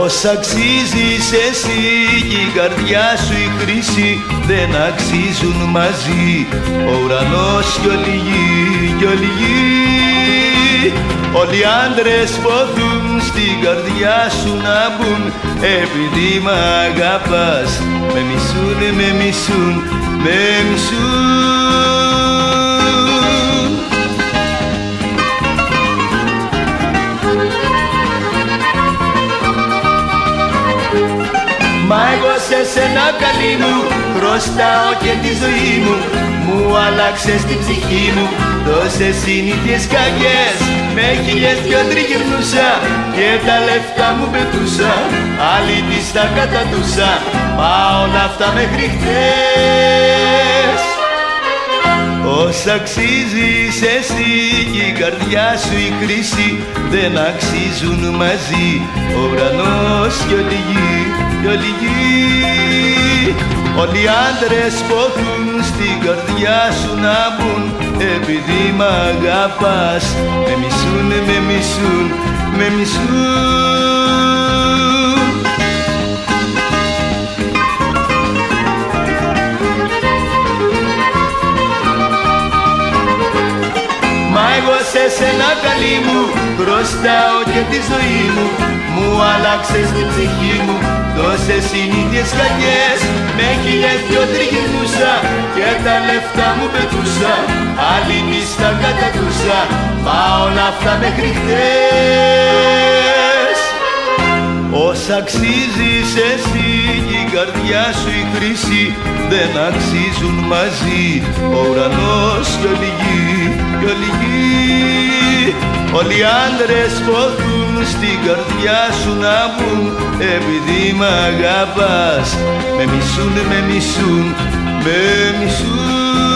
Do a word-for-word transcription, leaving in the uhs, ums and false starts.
Όσα αξίζεις εσύ και η καρδιά σου η χρήση δεν αξίζουν μαζί ο ουρανός κι όλη η γη, κι όλη η γη. Όλοι οι άντρες ποθούν στην καρδιά σου να μπουν επειδή μ' αγαπάς. Με μισούν, με μισούν, με μισούν. Μα εγώ σε σένα καλή μου χρωστάω και τη ζωή μου. Μου άλλαξες την ψυχή μου, τόσες συνήθειες κακές. Με χίλιες δυο τριγυρνούσα και τα λεφτά μου πετούσα. Άλλη της τα κατατούσα, μα όλα αυτά μέχρι χτες. Όσα αξίζεις εσύ και η καρδιά σου η χρήση δεν αξίζουν μαζί ο ουρανός κι όλη η γη, κι όλη η γη. Όλοι οι άντρες ποθούν στην καρδιά σου να μπουν επειδή μ' αγαπάς. Με μισούν, με μισούν, με μισούν. Μα εγώ σε σένα καλή μου χρωστάω και τη ζωή μου. Μου άλλαξες την ψυχή μου, τόσες συνήθειες κακές. Με χίλιες δυο τριγυρνούσα και τα λεφτά μου πετούσα. Άλλη της τα κατατούσα, μα όλα αυτά μέχρι χτες. Όσα αξίζεις εσύ και η καρδιά σου η χρήση δεν αξίζουν μαζί ο ουρανός κι όλη η γη, κι όλη η γη. Όλοι οι άντρες ποθούν στην καρδιά σου να μπουν επειδή μ' αγαπάς. Με μισούν, με μισούν, με μισούν.